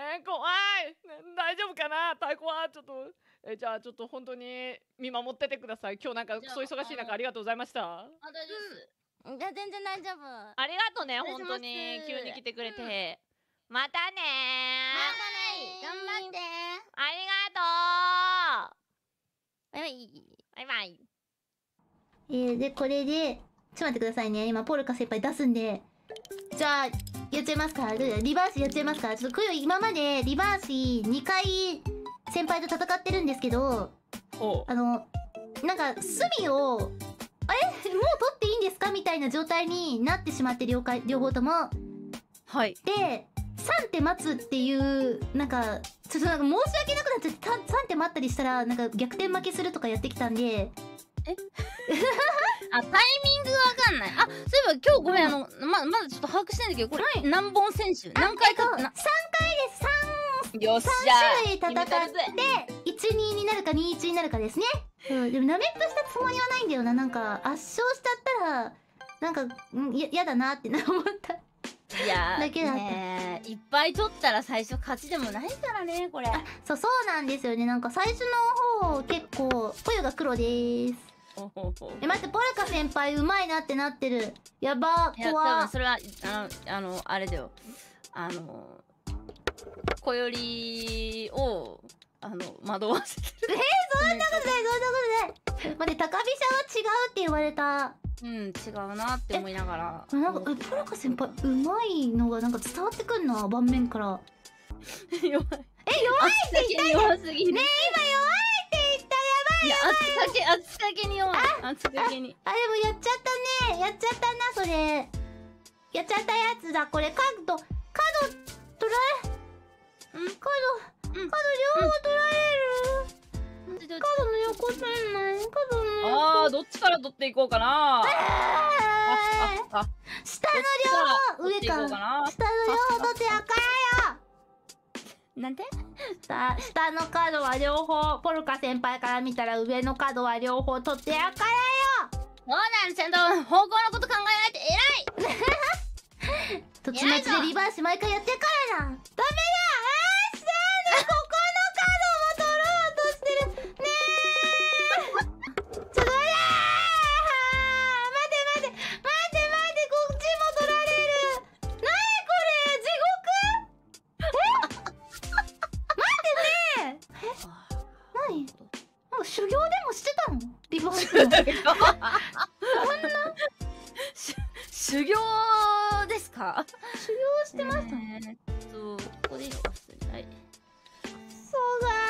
怖い。大丈夫かな、太鼓は。ちょっとじゃあちょっと本当に見守っててください。今日なんかクソ忙しい中ありがとうございました。 あ、大丈夫です。いや、全然大丈夫。 ありがとうね、本当に急に来てくれて。またねー。頑張って。 ありがとう。 バイバイ。 バイバイ。 で、これで、ちょっと待ってくださいね。今、ポルカ先輩出すんで。じゃあ、やっちゃいますか？リバーシやっちゃいますか？ちょっと、クヨ今までリバーシ2回先輩と戦ってるんですけど、なんか、隅を、もう取っていいんですかみたいな状態になってしまって、両方とも。 はい。 で、3手待つっていう、なんか、ちょっとなんか申し訳なくなっちゃって、3手待ったりしたら、なんか逆転負けするとかやってきたんで。 あ、タイミングがわかんない。あ、そういえば今日ごめん、まだちょっと把握してないんだけど、これ、何本選手何回か3 回です。 よっしゃ 3種類戦って、1、2になるか2、1になるかですね。でも、ナメッとしたつもりはないんだよな。なんか、圧勝しちゃったら、なんか、嫌だなって思った。 いやだけだったね、いっぱい取ったら最初勝ちでもないからね、これ。 そうなんですよね。なんか最初の方、結構、ポヨが黒でーす。待って、ポルカ先輩うまいなってなってる。やばー、 いや、多怖分それは、あれだよ。小よりを、惑わせてる。 そんなことない、そんなことない。待って、高飛車は違うって言われた。 うん、違うなって思いながら。 なんか、ポルカ先輩、うまいのがなんか伝わってくんな、盤面から。 弱い。弱いって言った弱すぎる。ねえ、今弱いって言った、やばい。いや、厚かけに弱い。厚かけに。 でもやっちゃったね。やっちゃったな、それ。やっちゃったやつだ、これ。角、取られ、角両方取られる。角の横取れない。角の横。 どっちから取っていこうかな。 下の両方、上か。下の両方取ってやからよ。 なんで？ 下の角は両方、ポルカ先輩から見たら上の角は両方取ってやからよ。 そうなん、ちゃんと方向のこと考えないと偉い。 土地町でリバーシ毎回やってからな。ダメだ。ここの角も取ろうとしてる。ねえ。ちょっと待って、こっちも取られる。なにこれ、地獄？待ってね。何？なんか修行でもしてたの？リバーシの。 修行ですか？ 修行してました。 ここでいいのか、普通に。はい。 そうが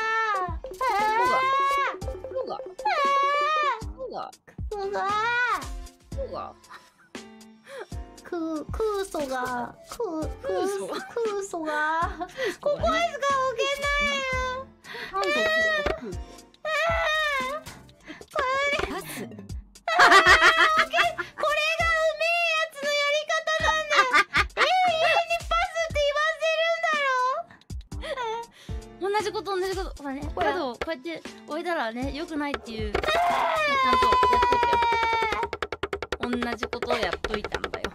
空素がここしか置けないよ。これがうめえやつのやり方なんだよ。家にパスって言わせるんだろ。 同じこと。ほらね、角をこうやって置いたらね、良くないっていう。ちゃんとやっといたよ。同じことをやっといたんだよ。